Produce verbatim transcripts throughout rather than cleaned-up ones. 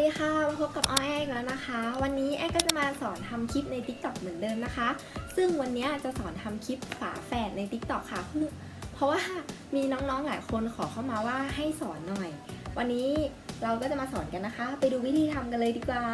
ดีค่ะมาพบกับอ้อแอกแล้วนะคะวันนี้แอกก็จะมาสอนทำคลิปใน ติ๊กต็อก เหมือนเดิมนะคะซึ่งวันนี้จะสอนทำคลิปฝาแฝดใน ติ๊กต็อก ค่ะเพราะว่ามีน้องๆหลายคนขอเข้ามาว่าให้สอนหน่อยวันนี้เราก็จะมาสอนกันนะคะไปดูวิธีทำกันเลยดีกว่า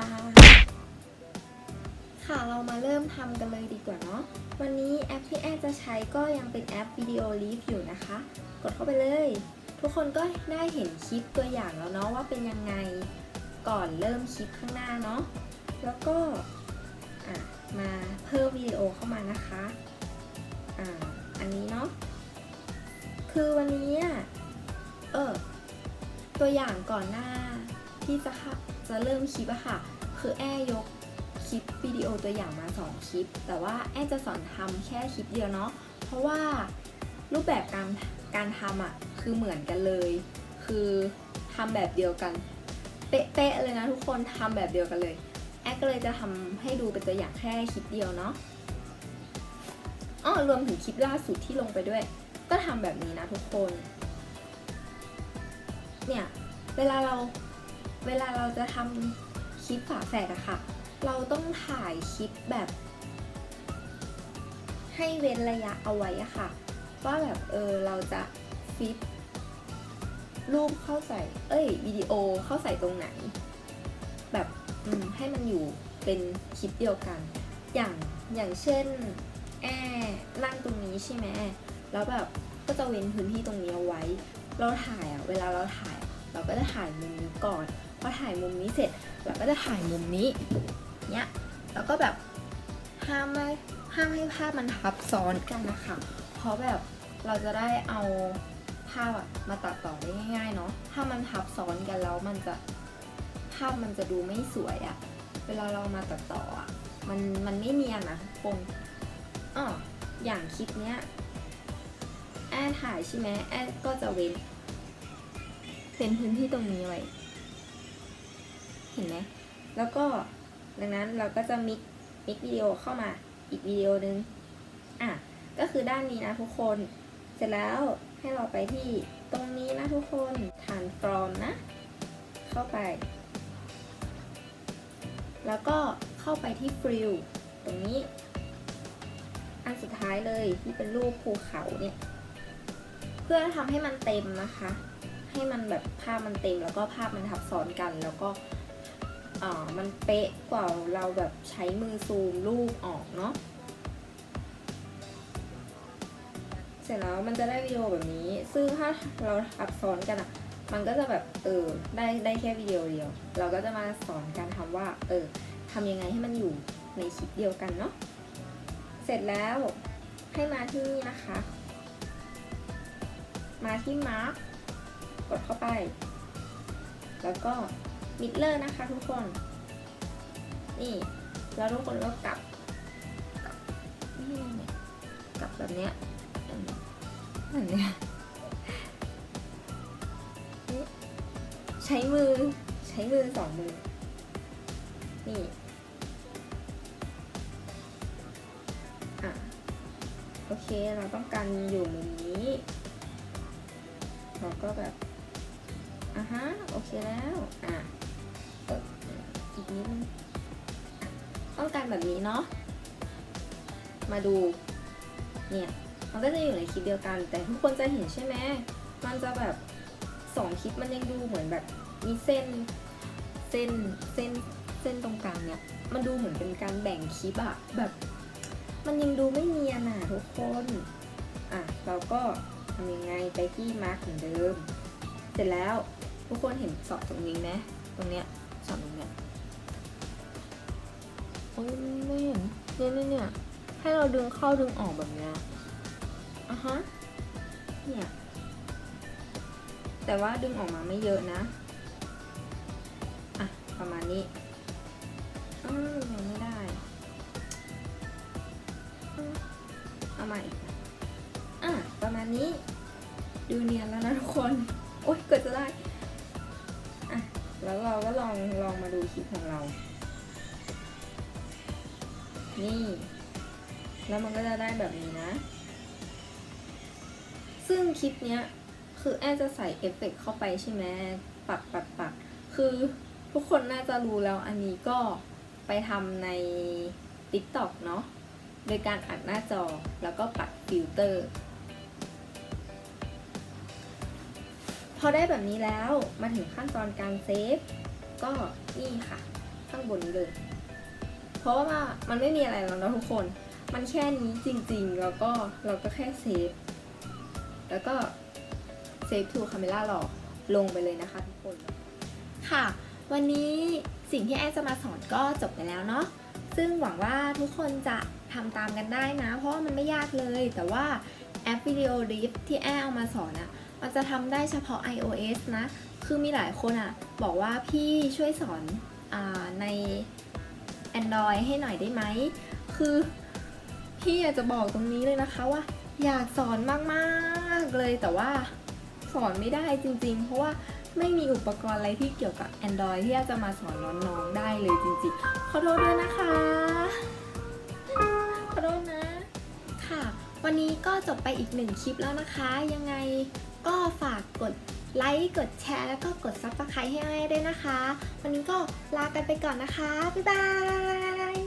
ค่ะเรามาเริ่มทำกันเลยดีกว่าเนาะวันนี้แอปที่แอกจะใช้ก็ยังเป็นแอปวิดีโอลีฟอยู่นะคะกดเข้าไปเลยทุกคนก็ได้เห็นคลิปตัวอย่างแล้วเนาะว่าเป็นยังไงก่อนเริ่มคลิปข้างหน้าเนาะแล้วก็มาเพิ่มวิดีโอเข้ามานะคะอ่าอันนี้เนาะคือวันนี้เออตัวอย่างก่อนหน้าที่จะจะเริ่มคลิปอะค่ะคือแอยกคลิปวิดีโอตัวอย่างมาสองคลิปแต่ว่าแอจะสอนทำแค่คลิปเดียวเนาะเพราะว่ารูปแบบการการทำอะคือเหมือนกันเลยคือทำแบบเดียวกันเป๊ะๆเลยนะทุกคนทำแบบเดียวกันเลยแอก็เลยจะทำให้ดูเป็นตัวอย่างแค่คลิปเดียวเนาะอ้อรวมถึงคลิปล่าสุดที่ลงไปด้วยก็ทำแบบนี้นะทุกคนเนี่ยเวลาเราเวลาเราจะทำคลิปฝาแฝดอะค่ะเราต้องถ่ายคลิปแบบให้เว้นระยะเอาไว้อะค่ะว่าแบบเออเราจะฟิปรูปเข้าใส่เอ้ยวิดีโอเข้าใส่ตรงไหนแบบอืมให้มันอยู่เป็นคลิปเดียวกันอย่างอย่างเช่นแอนั่งตรงนี้ใช่ไหมแล้วแบบก็จะเว้นพื้นที่ตรงนี้เอาไว้เราถ่ายอ่ะเวลาเราถ่ายเราก็จะถ่ายมุมนี้ก่อนพอถ่ายมุมนี้เสร็จเราก็จะถ่ายมุมนี้เนี้ยแล้วก็แบบห้ามไม่ห้ามให้ภาพมันทับซ้อนกันนะคะเพราะแบบเราจะได้เอาภาพมาตัดต่อได้ง่ายๆเนาะถ้ามันทับซ้อนกันแล้วมันจะภาพมันจะดูไม่สวยอะเวลาเรามาตัดต่ออะมันมันไม่เนียนนะทุกคนอ้ออย่างคลิปเนี้ยแอดถ่ายใช่ไหมแอดก็จะเว้นเป็นพื้นที่ตรงนี้ไว้เห็นไหมแล้วก็ดังนั้นเราก็จะมิกมิกวิดีโอเข้ามาอีกวิดีโอนึงอ่ะก็คือด้านนี้นะทุกคนเสร็จแล้วให้เราไปที่ตรงนี้นะทุกคนฐานฟรอมนะเข้าไปแล้วก็เข้าไปที่ฟิลตรงนี้อันสุดท้ายเลยที่เป็นรูปภูเขาเนี่ยเพื่อทำให้มันเต็มนะคะให้มันแบบภาพมันเต็มแล้วก็ภาพมันทับซ้อนกันแล้วก็อ่ามันเป๊ะกว่าเราแบบใช้มือซูมรูปออกเนาะเสร็จแล้วมันจะได้วิดีโอแบบนี้ซึ่งถ้าเราทับซ้อนกันอ่ะมันก็จะแบบเออได้ได้แค่วิดีโอเดียวเราก็จะมาสอนการทำว่าเออทำยังไงให้มันอยู่ในคลิปเดียวกันเนาะเสร็จแล้วให้มาที่นี่นะคะมาที่มาร์กกดเข้าไปแล้วก็มิดเลอร์นะคะทุกคนนี่แล้วทุกคนก็กลับนี่เนี่ยกลับแบบเนี้ยแบบเนี้ยใช้มือใช้มือสองมือนี่อ่ะโอเคเราต้องการอยู่มุมนี้เราก็แบบอ่ะฮะโอเคแล้วอ่ะเอออีกนิดนึงต้องการแบบนี้เนาะมาดูเนี่ยมันก็จะอยู่ในคลิปเดียวกันแต่ทุกคนจะเห็นใช่ไหมมันจะแบบสองคลิปมันยังดูเหมือนแบบมีเส้นเส้นเส้นเส้นตรงกลางเนี่ยมันดูเหมือนเป็นการแบ่งคลิปอะแบบมันยังดูไม่เนียนอะทุกคนอ่ะเราก็ทำยังไงไปที่มาร์กเหมือนเดิมเสร็จแล้วทุกคนเห็นสอบตรงนี้ไหมตรงเนี้ยสอบตรงเนี้ยโอ้ยไม่เห็นเนี่ยเนี่ยเนี่ยให้เราดึงเข้าดึงออกแบบเนี้ยอ่ะฮะเนี่ยแต่ว่าดึงออกมาไม่เยอะนะอ่ะประมาณนี้อืมยังไม่ได้เอาใหม่อ่ะประมาณนี้ดูเนียนแล้วนะทุกคนโอ๊ยเกิดจะได้อ่ะแล้วเราก็ลองลองมาดูคลิปของเรานี่แล้วมันก็จะได้แบบนี้นะซึ่งคลิปเนี้ยคือแอจะใส่เอฟเฟกต์เข้าไปใช่ไหมปัดปัดปัดคือทุกคนน่าจะรู้แล้วอันนี้ก็ไปทำใน ติ๊กต็อก เนาะโดยการอัดหน้าจอแล้วก็ปัดฟิลเตอร์พอได้แบบนี้แล้วมาถึงขั้นตอนการเซฟก็นี่ค่ะข้างบนนี้เลยเพราะว่ามันไม่มีอะไรแล้วเนาะทุกคนมันแค่นี้จริงๆแล้วก็เราก็แค่เซฟแล้วก็เซฟทูคาเมล่าหรอลงไปเลยนะคะทุกคนค่ะวันนี้สิ่งที่แอร์จะมาสอนก็จบไปแล้วเนาะซึ่งหวังว่าทุกคนจะทำตามกันได้นะเพราะว่ามันไม่ยากเลยแต่ว่าแอปวิดีโอริฟที่แอร์เอามาสอนอะมันจะทำได้เฉพาะ iOS นะคือมีหลายคนอะบอกว่าพี่ช่วยสอนอใน Android ให้หน่อยได้ไหมคือพี่อยากจะบอกตรงนี้เลยนะคะว่าอยากสอนมากๆเลยแต่ว่าสอนไม่ได้จริงๆเพราะว่าไม่มีอุปกรณ์อะไรที่เกี่ยวกับ Android ที่จะมาสอนน้องๆได้เลยจริงๆขอโทษด้วยนะคะขอโทษนะค่ะวันนี้ก็จบไปอีกหนึ่งคลิปแล้วนะคะยังไงก็ฝากกดไลค์กดแชร์แล้วก็กด ซับสไครบ์ ให้ด้วยนะคะวันนี้ก็ลากันไปก่อนนะคะบ๊ายบาย